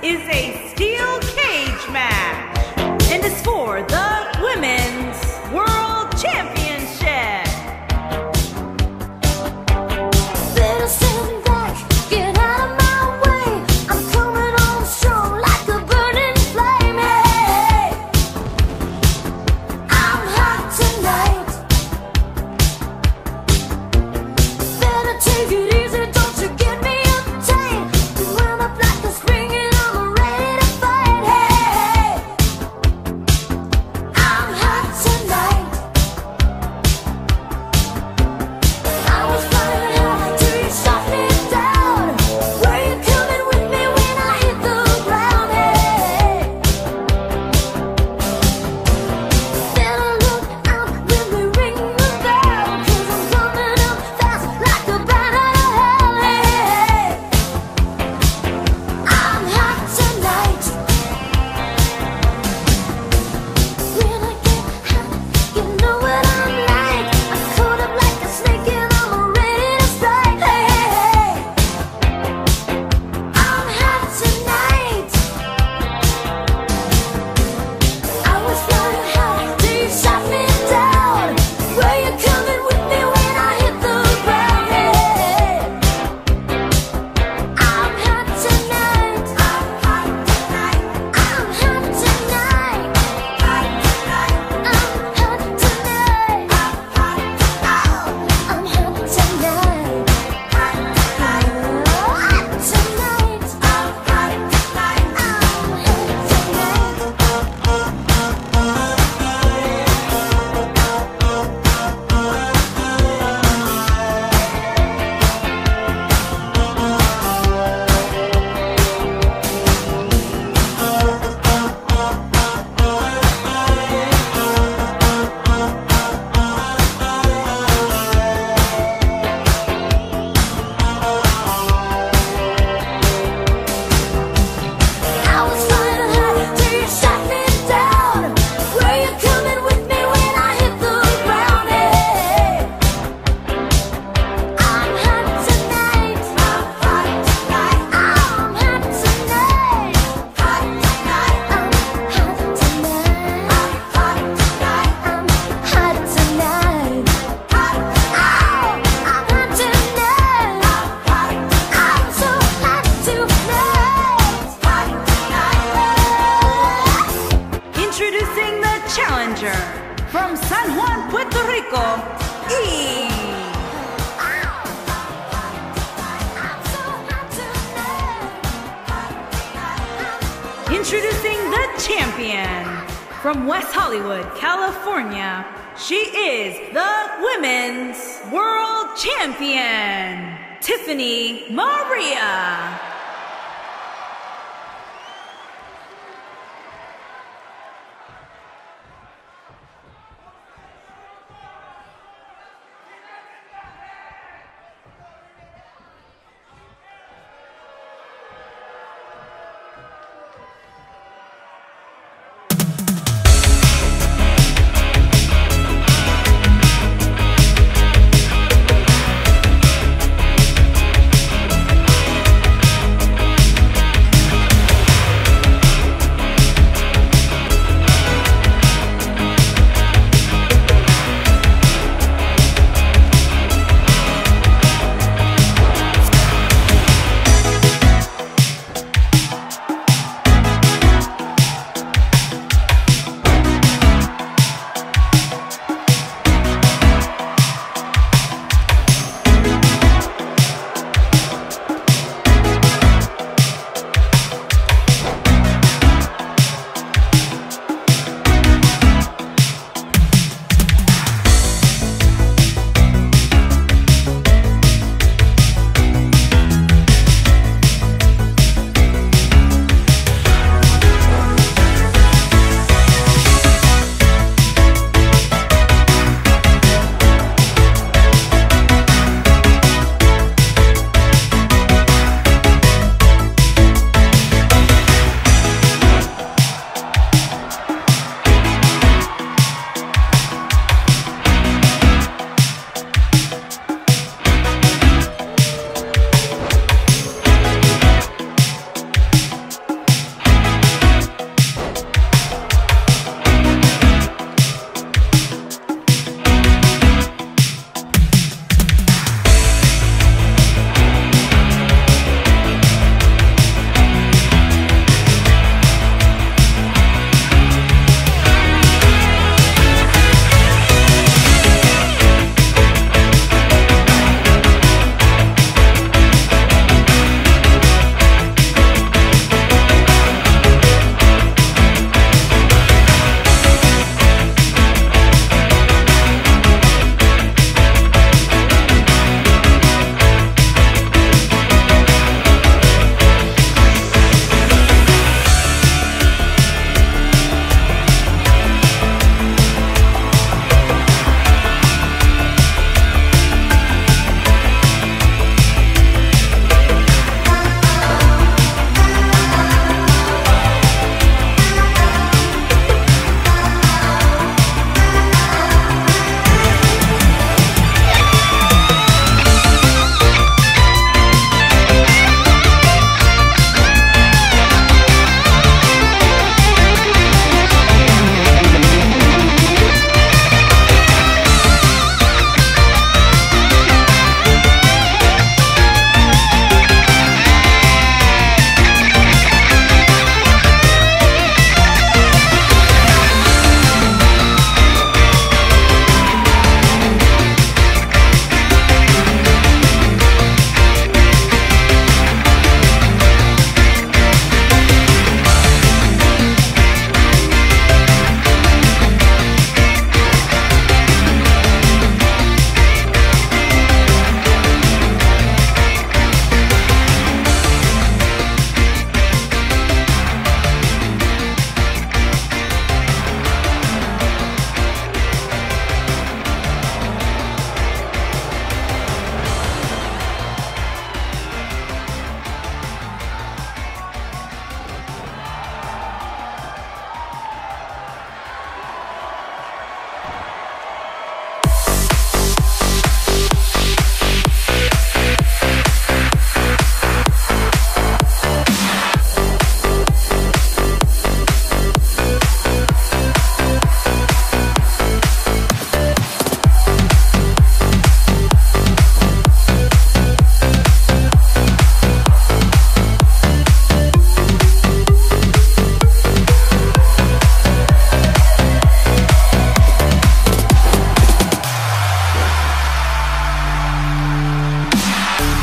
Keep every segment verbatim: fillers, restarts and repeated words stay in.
is a steel cage match and is for the Women's World Championship. Better stand back, get out of my way. I'm coming on strong like a burning flame. Hey, I'm hot tonight. Better take it easy, don't you get me uptight. Run up like a spring and I'm ready to fight. Hey, I'm hot tonight. I was flying high till you shot me down. Were you coming with me when I hit the ground? Hey, better look out when we ring the bell, 'cause I'm coming up fast like a bat out of hell. Hey, I'm hot tonight. When I get hot, you know what I'm like. I'm caught up like a snake and I'm ready to strike. Hey, hey, hey, I'm hot tonight. I was flying high till you shot me down. Were you coming with me when I hit the ground? Hey, I'm hot tonight. I'm hot tonight. I'm hot tonight. Hot tonight. I'm hot tonight. I'm hot tonight. I'm hot tonight. Hot tonight. Hot tonight. I'm hot tonight. I'm hot tonight. I was flying high till you shot me down. Were you coming with me when I hit the ground? Hey, I'm hot tonight. I'm hot tonight. I'm hot tonight. Hot tonight. I'm hot tonight. I'm hot tonight. I'm hot tonight. Hot. Oh, I'm hot tonight. I'm hot. I'm so hot tonight. Hot tonight. Introducing the challenger from San Juan, Puerto Rico, E. I'm so hot tonight. Introducing the champion from West Hollywood, California. She is the Women's World Champion, Tiffany Maria.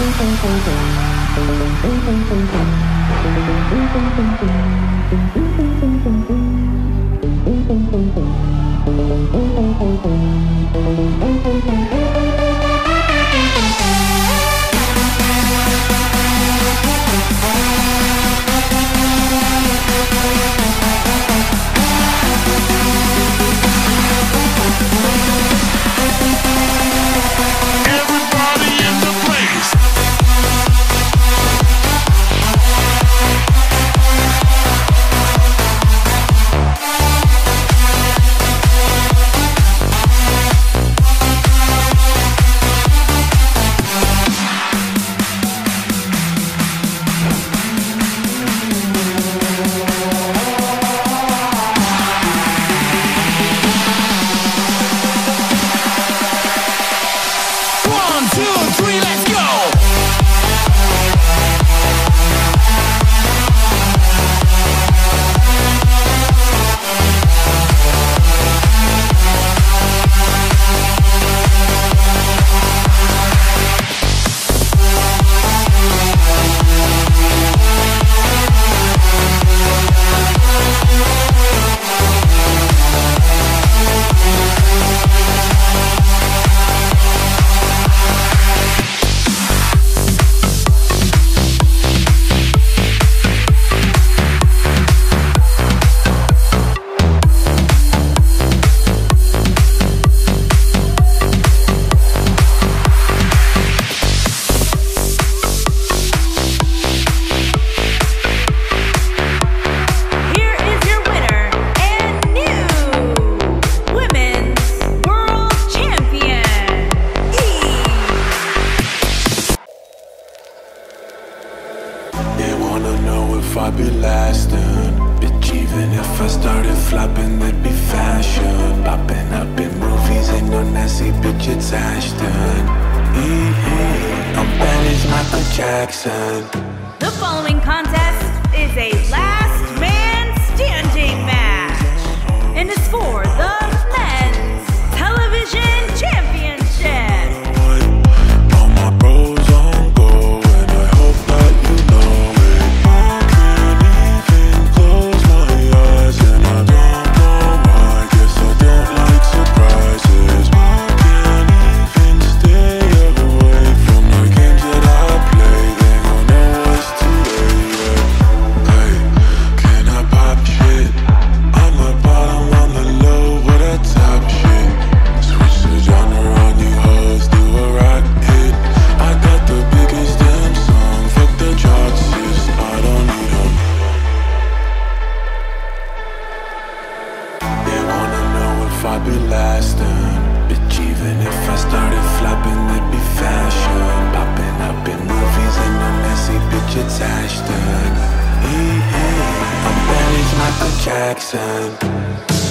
I'd be lasting. Bitch, even if I started flopping, there'd be fashion. Popping up in movies, ain't no nasty bitch, it's Ashton. E-E, I'm bad as Michael Jackson. The following contest is a last man standing match, and it's for the men's television championship. All my bros on go, and I hope that you know it. I can't even close my eyes, and I don't know why. Guess I don't like surprises. I can't even stay away from the games that I play. They gon' know it's too late. Hey, can I pop shit? I'm the bottom on the low, but I top shit. Switch the genre on you hoes, do a rock hit. I got the biggest damn song, fuck the charts, sis, I don't need them. They wanna know if I be lasting. Bitch, even if I started flopping, there'd be fashion. Popping up in movies, ain't no messy bitch, it's Ashton. E-E, I'm bad as Michael Jackson.